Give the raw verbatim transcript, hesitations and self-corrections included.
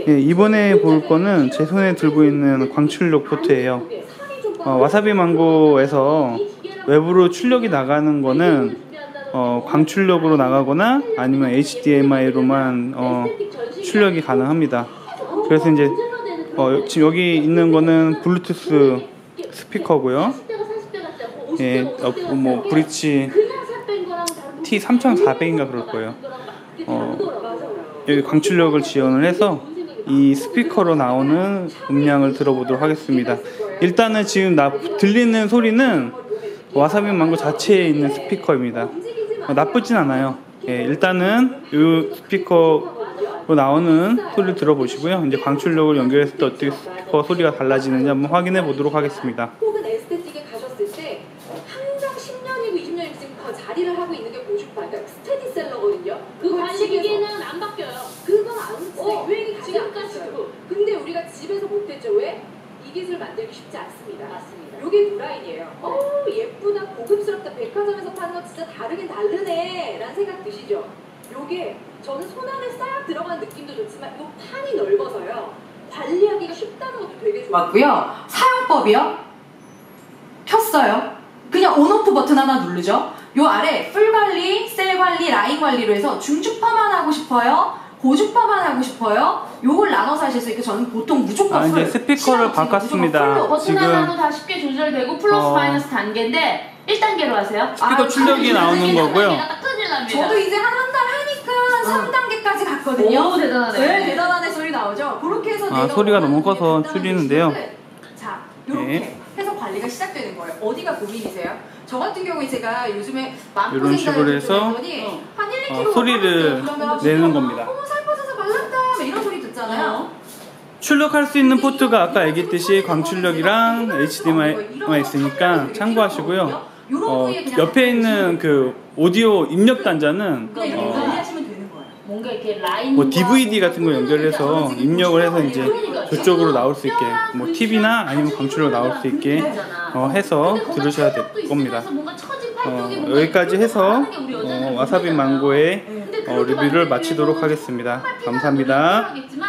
예, 이번에 볼 거는 제 손에 들고 있는 광출력 포트예요. 어, 와사비 망고에서 외부로 출력이 나가는 거는 어, 광출력으로 나가거나 아니면 에이치디엠아이로만 어, 출력이 가능합니다. 그래서 이제 어, 지금 여기 있는 거는 블루투스 스피커고요. 예, 어, 뭐 브릿지 티 삼천사백인가 그럴 거예요. 어, 여기 광출력을 지원을 해서 이 스피커로 나오는 음량을 들어보도록 하겠습니다. 일단은 지금 나, 들리는 소리는 와사비 망고 자체에 있는 스피커입니다. 어, 나쁘진 않아요. 예, 일단은 이 스피커로 나오는 소리를 들어보시고요. 이제 광출력을 연결했을 때 어떻게 스피커 소리가 달라지는지 한번 확인해 보도록 하겠습니다. 혹은 에스테틱에 가셨을 때 항상 십 년이고 이십 년이고 지금 더 자리를 하고 있는 게 고주파, 그러니까 스테디셀러거든요. 그 관리기계는 안 바뀌어요. 그건 안 어, 유행이 가지 지금까지도. 않았어요. 근데 우리가 집에서 못했죠. 왜? 이 기술 만들기 쉽지 않습니다. 맞습니다. 요게 누라인이에요. 어우 예쁘다, 고급스럽다, 백화점에서 파는 거 진짜 다르긴 다르네 라는 생각 드시죠? 요게 저는 손 안에 싹 들어간 느낌도 좋지만 요 판이 넓어서요 관리하기가 쉽다는 것도 되게 좋아요. 맞고요. 사용법이요. 켰어요. 그냥 온오프 버튼 하나 누르죠. 요 아래 풀 관리, 셀 관리, 라인 관리로 해서 중주파만 하고 싶어요? 고주파만 하고 싶어요? 요걸 나눠서 하실 수 있고 저는 보통 무조건 아, 풀. 이제 스피커를 바꿨습니다. 버튼 지금 하나로 다 쉽게 조절되고 플러스 어... 마이너스 단계인데 일 단계로 하세요. 스피커 아, 출력이 나오는 거고요. 저도 이제 한 한 달 하니까 삼 단계까지 갔거든요. 오, 대단하네. 네, 대단하네 소리 나오죠. 그렇게 해서 아, 내가 소리가 너무 원하는 커서 간단한 줄이는데요. 기술을 자, 요렇게 네. 해서 관리가 시작되는 거예요. 어디가 고민이세요? 저 같은 경우에 제가 요즘에 마음 이런 식으로 해서 한 일, 이 킬로그램 어, 소리를 내는 겁니다. 어머 살 빠져서 말랐다 이런 소리 듣잖아요. 출력할 수 있는 포트가 아까 얘기했듯이 광출력이랑 에이치디엠아이가 있으니까 참고하시고요. 어, 옆에 있는 그 오디오 입력 단자는 그냥 이렇게 어, 관리하시면 되는 거예요. 뭔가 이렇게 라인 뭐 디브이디 같은 거 연결해서 입력을 해서 이제 저쪽으로 나올 수 있게 뭐 티비나 아니면 광출력 나올 수 있게 어, 해서 들으셔야 될 겁니다. 어, 여기까지 해서 어, 와사비 망고의 어, 리뷰를 마치도록 하겠습니다. 감사합니다.